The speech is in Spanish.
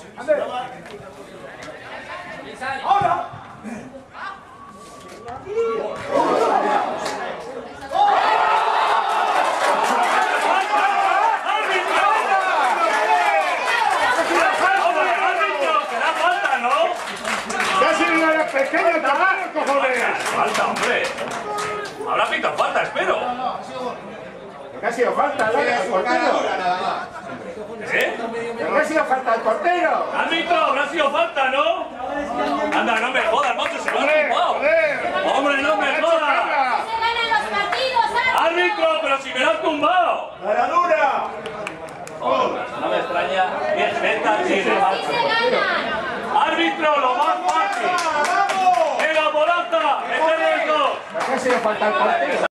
¡Ahora! ¡Pequeño tamaño, cojones! ¡Falta, hombre! Habrá pitado falta, espero. ¿Qué ha sido falta? ¿El portero? ¿Eh? ¿Qué ha sido falta el portero? ¡Árbitro! ¡Habrá sido falta, ¿no? Anda, no me jodas, macho, se me ha tumbado. ¡Hombre, no me jodas! ¡Se ganan los partidos, ¡Árbitro, pero si me lo has tumbado! ¡Garadura! Joder, no me extraña que es neta y de ¡Sí se ganan! ¡Árbitro, lo más fácil! ¡Venga, Morata! ¡Este es el dos! ¿Qué ha sido falta el portero?